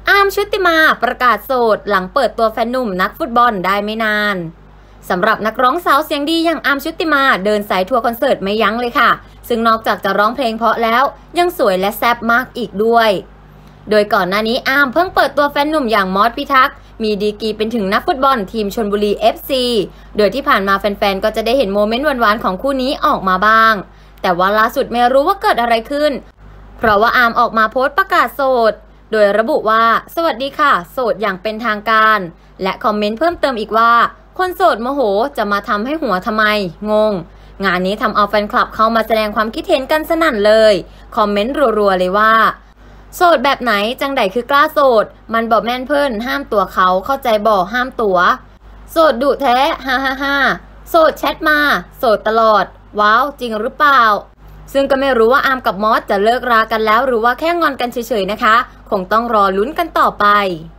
อาร์มชุติมาประกาศโสดหลังเปิดตัวแฟนหนุ่มนักฟุตบอลได้ไม่นานสำหรับนักร้องสาวเสียงดีอย่างอาร์มชุติมาเดินสายทัวร์คอนเสิร์ตไม่ยั้งเลยค่ะซึ่งนอกจากจะร้องเพลงเพราะแล้วยังสวยและแซ่บมากอีกด้วยโดยก่อนหน้านี้อาร์มเพิ่งเปิดตัวแฟนหนุ่มอย่างมอสพิทักษ์มีดีกรีเป็นถึงนักฟุตบอลทีมชลบุรี FC โดยที่ผ่านมาแฟนๆก็จะได้เห็นโมเมนต์หวานๆของคู่นี้ออกมาบ้างแต่ว่าล่าสุดไม่รู้ว่าเกิดอะไรขึ้นเพราะว่าอาร์มออกมาโพสต์ประกาศโสดโดยระบุว่าสวัสดีค่ะโสดอย่างเป็นทางการและคอมเมนต์เพิ่มเติมอีกว่าคนโสดโมโหจะมาทำให้หัวทำไมงงงานนี้ทำเอาแฟนคลับเข้ามาแสดงความคิดเห็นกันสนั่นเลยคอมเมนต์รัวๆเลยว่าโสดแบบไหนจังใดคือกล้าโสดมันบอกแม่นเพิ่นห้ามตัวเขาเข้าใจบอกห้ามตัวโสดดุแท้ฮ่าฮ่าฮ่าโสดแชทมาโสดตลอดว้าวจริงหรือเปล่าซึ่งก็ไม่รู้ว่าอาร์มกับมอสจะเลิกรากันแล้วหรือว่าแค่งอนกันเฉยๆนะคะคงต้องรอลุ้นกันต่อไป